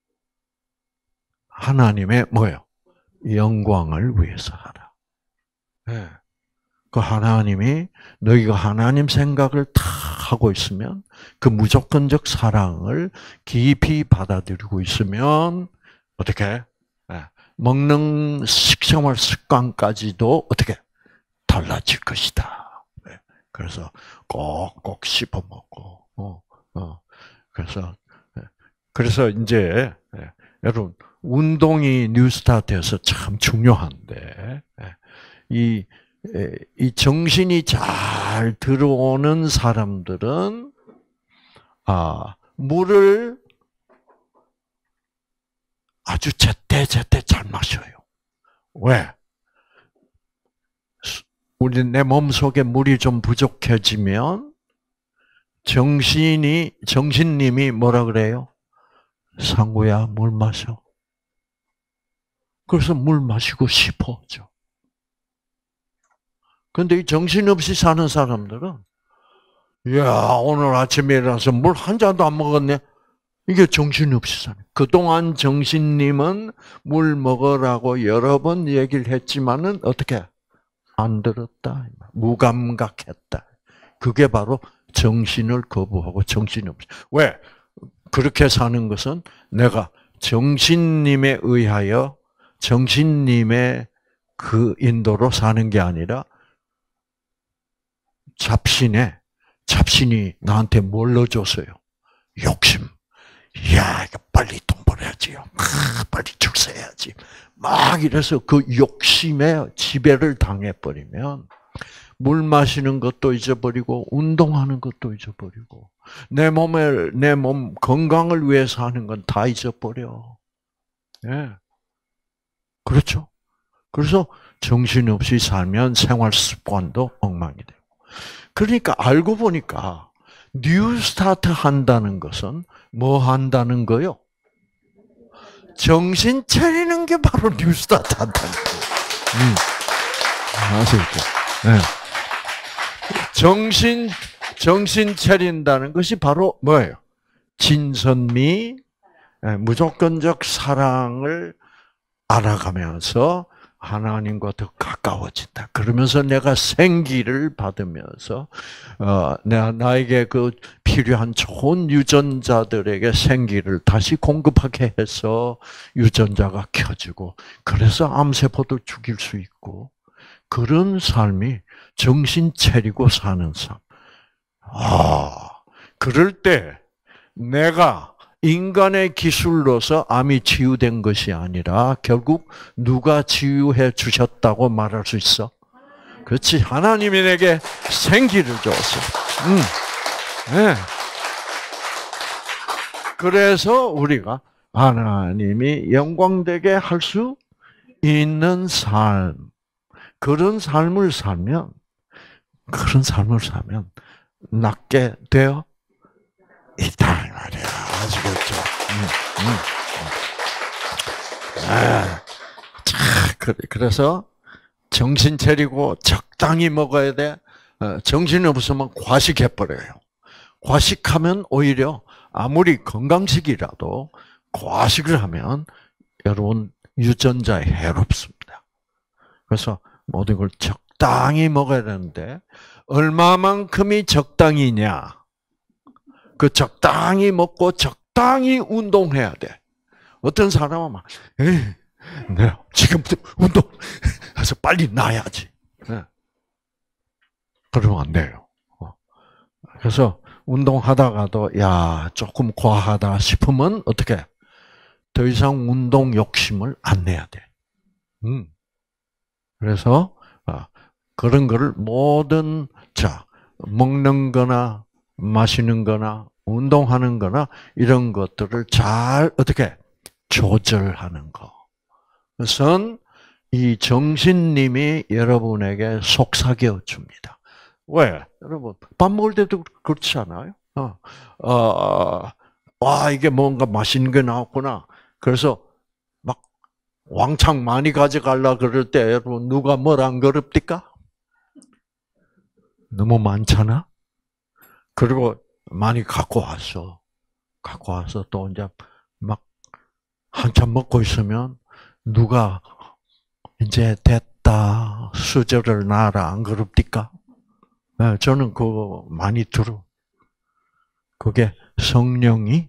하나님의 뭐예요? 영광을 위해서 하라. 네. 그 하나님이 너희가 하나님 생각을 다 하고 있으면 그 무조건적 사랑을 깊이 받아들이고 있으면 어떻게? 네. 먹는 식생활 습관까지도 어떻게? 달라질 것이다. 네. 그래서 꼭꼭 씹어 먹고, 그래서 이제 여러분 운동이 뉴스타트에서 참 중요한데 이 정신이 잘 들어오는 사람들은 물을 아주 제때 잘 마셔요. 왜? 우리 내 몸속에 물이 좀 부족해지면 정신님이 뭐라 그래요? 상구야, 물 마셔. 그래서 물 마시고 싶어져. 근데 이 정신없이 사는 사람들은, 야, 오늘 아침에 일어나서 물 한 잔도 안 먹었네? 이게 정신없이 사는. 그동안 정신님은 물 먹으라고 여러 번 얘기를 했지만은, 어떻게? 안 들었다. 무감각했다. 그게 바로 정신을 거부하고 정신이 없어. 왜? 그렇게 사는 것은 내가 정신님에 의하여 정신님의 그 인도로 사는 게 아니라 잡신이 나한테 뭘 넣어줬어요? 욕심. 야, 이거 빨리 돈 벌어야지요. 빨리 줄 서야지. 막 이래서 그 욕심에 지배를 당해버리면 물 마시는 것도 잊어버리고 운동하는 것도 잊어버리고 내 몸 건강을 위해서 하는 건 다 잊어버려. 예. 그렇죠? 그래서 정신없이 살면 생활 습관도 엉망이 되고. 그러니까 알고 보니까 뉴스타트 한다는 것은 뭐 한다는 거요? 정신 차리는 게 바로 뉴스타트 한다는 거예요. 아시겠죠? 네. 정신 차린다는 것이 바로 뭐예요? 진선미, 무조건적 사랑을 알아가면서 하나님과 더 가까워진다. 그러면서 내가 생기를 받으면서 나에게 그 필요한 좋은 유전자들에게 생기를 다시 공급하게 해서 유전자가 켜지고 그래서 암세포도 죽일 수 있고 그런 삶이 정신 차리고 사는 삶. 그럴 때 내가 인간의 기술로서 암이 치유된 것이 아니라 결국 누가 치유해 주셨다고 말할 수 있어? 그렇지. 하나님이 내게 생기를 줬어. 네. 그래서 우리가 하나님이 영광되게 할 수 있는 삶, 그런 삶을 살면 낫게 되어 있다 이 말이야. 아시겠죠? 그래서 정신 차리고 적당히 먹어야 돼. 정신 없으면 과식해버려요. 과식하면 오히려 아무리 건강식이라도 과식을 하면 여러분 유전자에 해롭습니다. 그래서 모든 걸 적당히 먹어야 되는데 얼마만큼이 적당히냐? 그 적당히 먹고 적당히 운동해야 돼. 어떤 사람은 막, 네, 지금부터 운동해서 빨리 나야지. 네. 그러면 안 돼요. 그래서 운동하다가도 조금 과하다 싶으면 어떻게? 더 이상 운동 욕심을 안 내야 돼. 그래서 그런 거를 먹는 거나 마시는 거나 운동하는 거나 이런 것들을 잘 어떻게 조절하는 거. 그것은 이 정신님이 여러분에게 속삭여 줍니다. 왜? 여러분 밥 먹을 때도 그렇지 않아요? 이게 뭔가 맛있는 게 나왔구나. 그래서 막 왕창 많이 가져가려 그럴 때 여러분 누가 뭘 안 그럽니까? 너무 많잖아. 그리고 많이 갖고 와서 또 이제 막 한참 먹고 있으면 누가 이제 됐다 수저를 놔라 안 그럽니까? 네, 저는 그거 많이 들어. 그게 성령이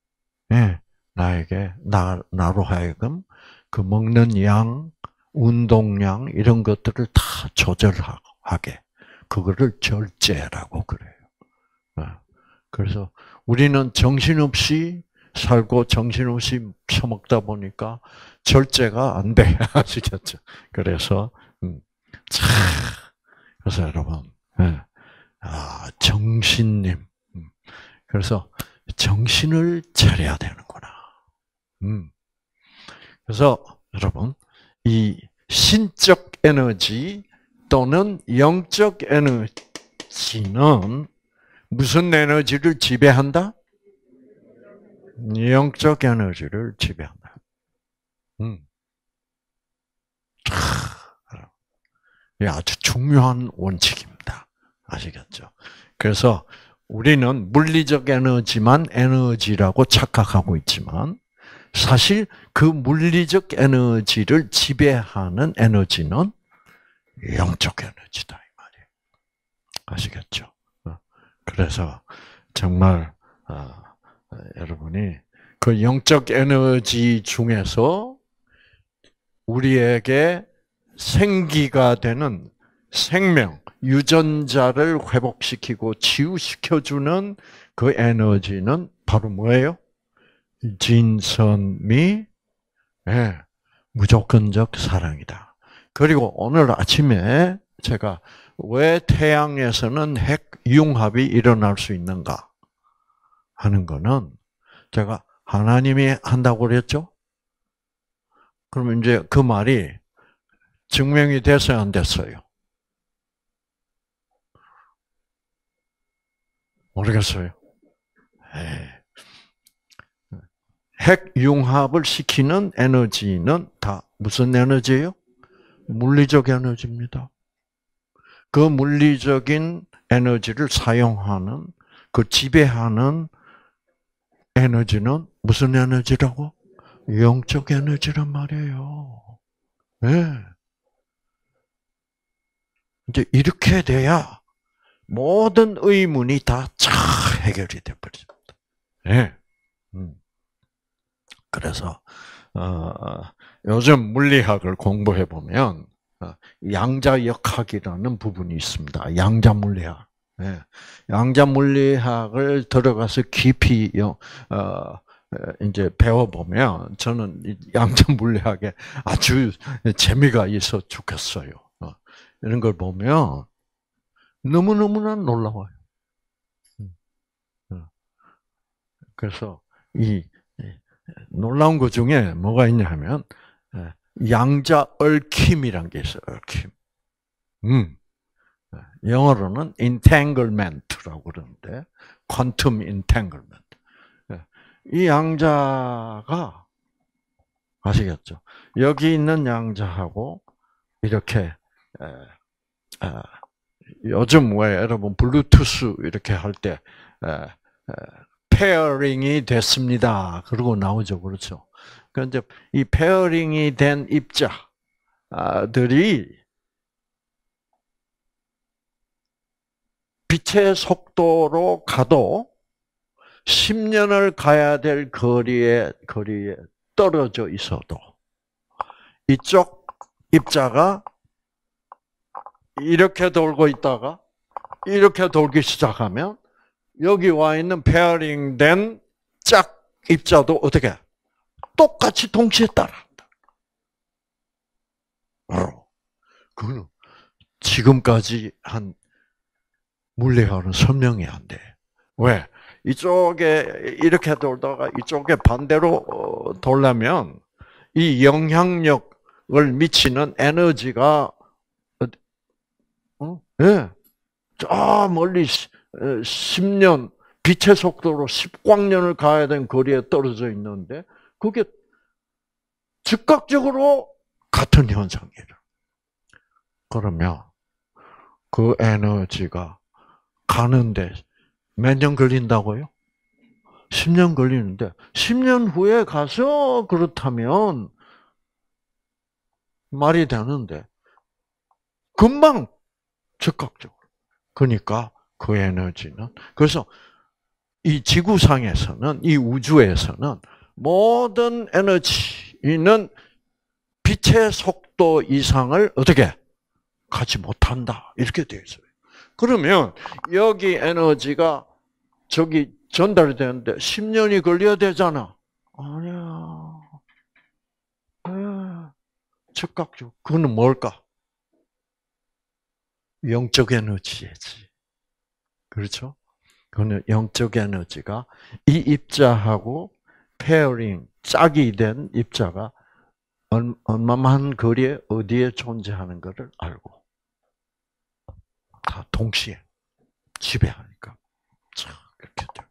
나에게 나로 하여금 그 먹는 양, 운동량 이런 것들을 다 조절하게 그거를 절제라고 그래요. 그래서 우리는 정신없이 살고 정신없이 처먹다 보니까 절제가 안 돼. 아시겠죠? 그래서 그래서 여러분 정신님 그래서 정신을 차려야 되는구나. 그래서 여러분 이 신적 에너지 또는 영적 에너지는 무슨 에너지를 지배한다? 영적 에너지를 지배한다. 이 아주 중요한 원칙입니다. 아시겠죠? 그래서 우리는 물리적 에너지만 에너지라고 착각하고 있지만 사실 그 물리적 에너지를 지배하는 에너지는 영적 에너지다 이 말이에요. 아시겠죠? 그래서 정말 여러분이 그 영적 에너지 중에서 우리에게 생기가 되는 생명, 유전자를 회복시키고 치유시켜주는 그 에너지는 바로 뭐예요? 진선미, 무조건적 사랑이다. 그리고 오늘 아침에 제가 왜 태양에서는 핵융합이 일어날 수 있는가 하는 거는 제가 하나님이 한다고 그랬죠? 그러면 이제 그 말이 증명이 됐어요, 안 됐어요? 모르겠어요. 핵융합을 시키는 에너지는 다 무슨 에너지예요? 물리적 에너지입니다. 그 물리적인 에너지를 사용하는, 그 지배하는 에너지는 무슨 에너지라고? 영적 에너지란 말이에요. 네. 이제 이렇게 돼야 모든 의문이 다 해결이 돼버립니다. 네. 그래서 요즘 물리학을 공부해 보면 양자역학이라는 부분이 있습니다. 양자물리학. 네. 양자물리학을 들어가서 깊이 이제 배워보면 저는 양자물리학에 아주 재미가 있어 죽겠어요. 이런 걸 보면 너무너무나 놀라워요. 그래서 이 놀라운 것 중에 뭐가 있냐 하면 양자 얽힘이라는 게 있어요. 얽힘. 영어로는 entanglement라고 그러는데 quantum entanglement. 이 양자가 아시겠죠? 여기 있는 양자하고 이렇게 요즘 왜 여러분 블루투스 이렇게 할 때 페어링이 됐습니다. 그러고 나오죠, 그렇죠? 그런데 이 페어링이 된 입자들이 빛의 속도로 가도 10년을 가야 될 거리에 떨어져 있어도 이쪽 입자가 이렇게 돌고 있다가 이렇게 돌기 시작하면 여기 와 있는 페어링된 짝 입자도 어떻게 똑같이 동시에 따라한다. 그거는 지금까지 한 물리학은 설명이 안 돼. 왜? 이쪽에 이렇게 돌다가 이쪽에 반대로 돌려면 이 영향력을 미치는 에너지가 예. 저 멀리 10년 빛의 속도로 10광년을 가야 되는 거리에 떨어져 있는데 그게 즉각적으로 같은 현상이에요. 그러면 그 에너지가 가는데 몇 년 걸린다고요? 10년 걸리는데 10년 후에 가서 그렇다면 말이 되는데 금방 즉각적으로. 그러니까 그 에너지는 그래서 이 지구상에서는 이 우주에서는 모든 에너지는 빛의 속도 이상을 어떻게 가지 못한다. 이렇게 되어 있어요. 그러면 여기 에너지가 저기 전달이 되는데 10년이 걸려야 되잖아. 아니야. 즉각적으로. 그거는 뭘까? 영적 에너지지. 그렇죠? 그거는 영적 에너지가 이 입자하고 페어링, 짝이 된 입자가 얼마만 거리에 어디에 존재하는 것을 알고 다 동시에 지배하니까. 이렇게 돼.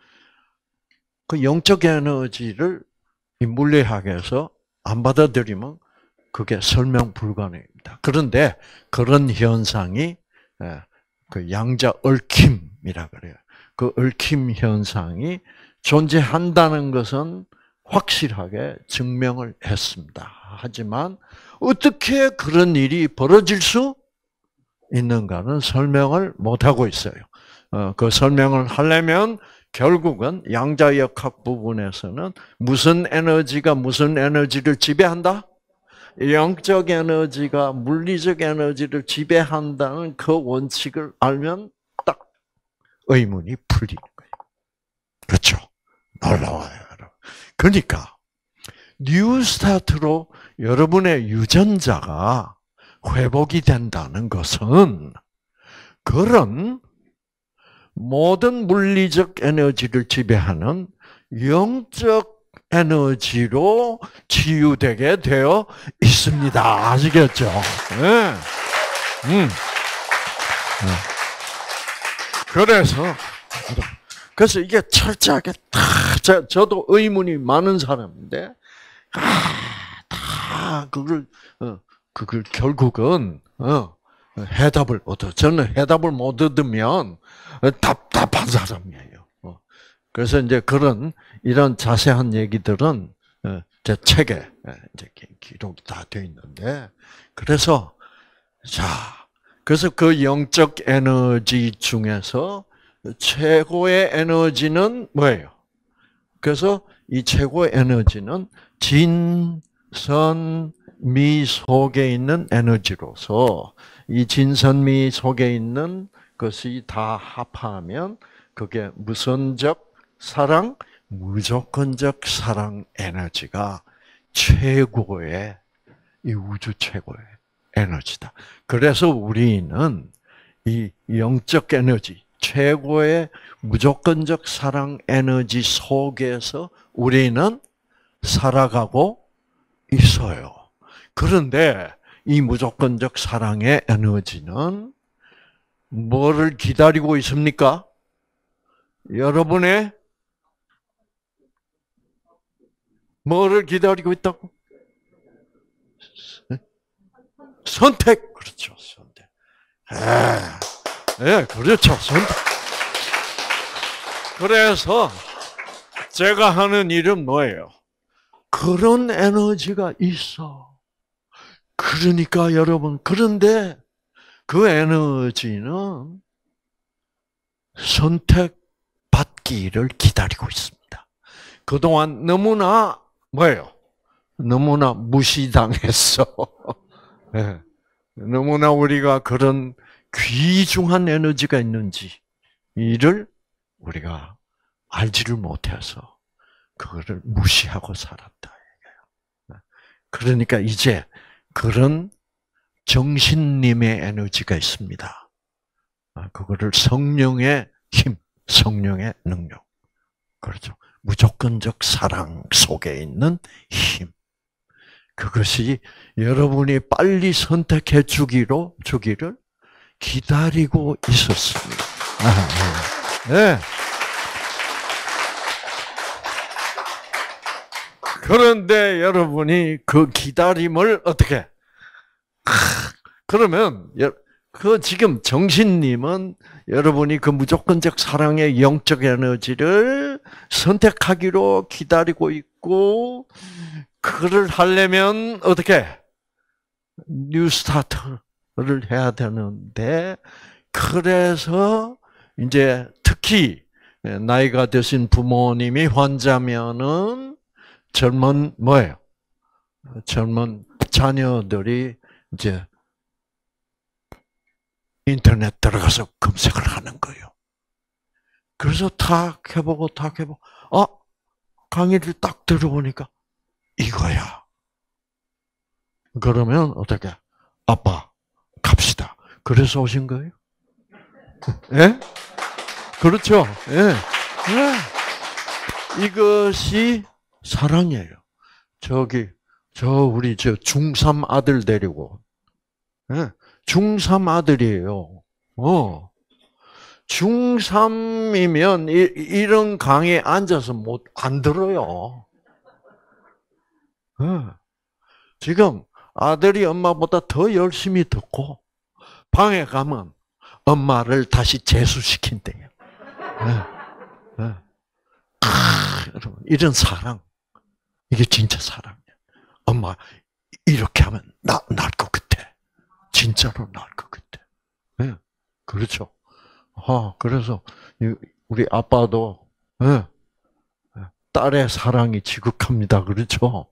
그 영적 에너지를 이 물리학에서 안 받아들이면 그게 설명 불가능입니다. 그런데 그런 현상이 그 양자 얽힘이라 그래요. 그 얽힘 현상이 존재한다는 것은 확실하게 증명을 했습니다. 하지만 어떻게 그런 일이 벌어질 수 있는가는 설명을 못하고 있어요. 그 설명을 하려면 결국은 양자역학 부분에서는 무슨 에너지가 무슨 에너지를 지배한다? 영적 에너지가 물리적 에너지를 지배한다는 그 원칙을 알면 딱 의문이 풀리는 거예요. 그렇죠? 놀라워요, 여러분. 그러니까 뉴스타트로 여러분의 유전자가 회복이 된다는 것은 그런 모든 물리적 에너지를 지배하는 영적 에너지로 치유되게 되어 있습니다. 아시겠죠? 네. 그래서 이게 철저하게 다 저도 의문이 많은 사람인데 다 그걸 결국은 해답을 얻어. 저는 해답을 못 얻으면 답답한 사람이에요. 그래서 이제 이런 자세한 얘기들은 제 책에 이제 기록이 다 되어 있는데, 그래서 그 영적 에너지 중에서 최고의 에너지는 뭐예요? 그래서 이 최고의 에너지는 진선미 속에 있는 에너지로서 이 진선미 속에 있는 것이 다 합하면 그게 무선적 사랑, 무조건적 사랑 에너지가 최고의, 이 우주 최고의 에너지다. 그래서 우리는 이 영적 에너지, 최고의 무조건적 사랑 에너지 속에서 우리는 살아가고 있어요. 그런데 이 무조건적 사랑의 에너지는 뭐를 기다리고 있습니까? 여러분의 뭐를 기다리고 있다고? 선택. 그렇죠. 선택. 그렇죠. 선택. 그래서 제가 하는 일은 뭐예요? 그런 에너지가 있어. 그러니까 여러분, 그런데 그 에너지는 선택받기를 기다리고 있습니다. 그동안 너무나 뭐예요? 너무나 무시당했어. 네. 너무나 우리가 그런 귀중한 에너지가 있는지 이를 우리가 알지를 못해서 그거를 무시하고 살았다. 그러니까 이제 그런 정신님의 에너지가 있습니다. 그거를 성령의 힘, 성령의 능력. 그렇죠. 무조건적 사랑 속에 있는 힘. 그것이 여러분이 빨리 선택해 주기를 기다리고 있었습니다. 네. 그런데 여러분이 그 기다림을 어떻게? 그러면 그 지금 정신님은 여러분이 그 무조건적 사랑의 영적 에너지를 선택하기로 기다리고 있고, 그걸 하려면 어떻게? 뉴스타트를 해야 되는데, 그래서 이제 특히 나이가 드신 부모님이 환자면은 젊은 자녀들이 이제 인터넷 들어가서 검색을 하는 거예요. 그래서 탁 해보고 강의를 딱 들어보니까 이거야. 그러면 어떻게? 아빠 갑시다. 그래서 오신 거예요? 예? 그렇죠. 예. 예. 이것이 사랑이에요. 우리 중3 아들 데리고. 예. 중3 아들이에요. 중3이면 이런 강의에 앉아서 안 들어요. 지금 아들이 엄마보다 더 열심히 듣고 방에 가면 엄마를 다시 재수시킨대요. 여러분, 이런 사랑, 이게 진짜 사랑이야. 엄마 이렇게 하면 날 것 같아. 진짜로 날 것 같아. 그렇죠. 그래서 우리 아빠도 딸의 사랑이 지극합니다. 그렇죠?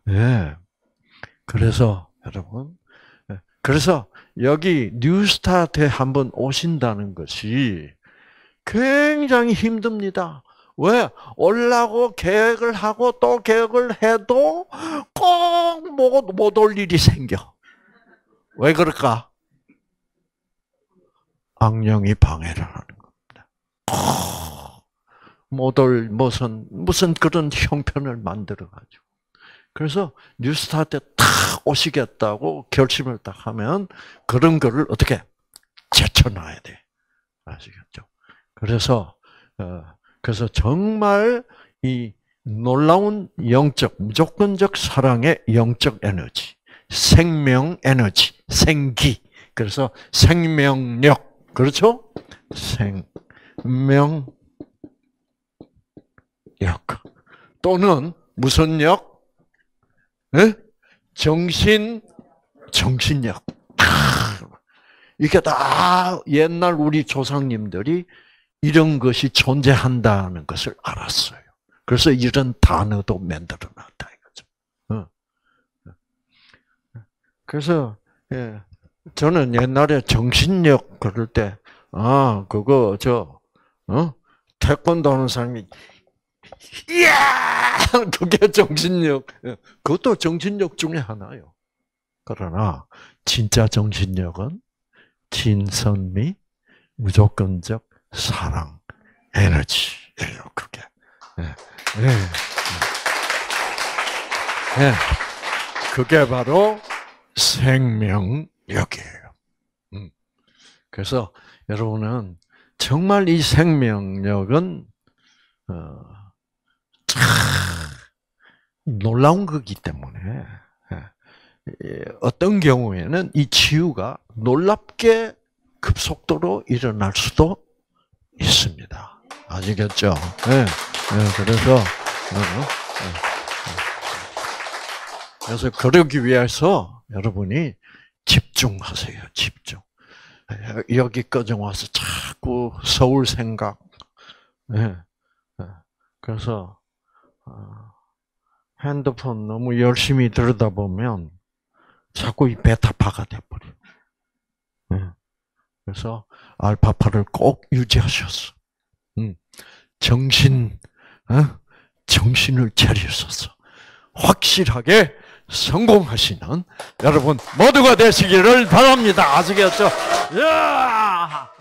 그래서 여러분, 그래서 여기 뉴스타트에 한번 오신다는 것이 굉장히 힘듭니다. 왜? 올라고 계획을 하고 또 계획을 해도 꼭 못 올 일이 생겨. 왜 그럴까? 악령이 방해를 하는 겁니다. 못 올 무슨 그런 형편을 만들어가지고. 그래서 뉴스타트에 탁 오시겠다고 결심을 딱 하면 그런 거를 어떻게 제쳐놔야 돼. 아시겠죠? 그래서 정말 이 놀라운 영적, 무조건적 사랑의 영적 에너지, 생명 에너지, 생기. 그래서 생명력, 그렇죠? 생명력. 또는 무슨 력? 정신력. 이게 다 옛날 우리 조상님들이 이런 것이 존재한다는 것을 알았어요. 그래서 이런 단어도 만들어놨다 이거죠. 그래서 저는 옛날에 정신력 그럴 때 태권도 하는 사람이 이야 그게 정신력. 그것도 정신력 중에 하나예요. 그러나 진짜 정신력은 진선미, 무조건적 사랑, 에너지예요. 그게. 그게 바로 생명력이에요. 그래서 여러분은 정말 이 생명력은 참 놀라운 거기 때문에 어떤 경우에는 이 치유가 놀랍게 급속도로 일어날 수도 있습니다. 아시겠죠? 그래서 그러기 위해서 여러분이 집중하세요. 집중. 여기까지 와서 자꾸 서울 생각. 그래서 핸드폰 너무 열심히 들여다보면 자꾸 이 베타파가 돼버려. 그래서 알파파를 꼭 유지하셨어. 정신을 차리셨어. 확실하게 성공하시는 여러분 모두가 되시기를 바랍니다. 아시겠죠? 야!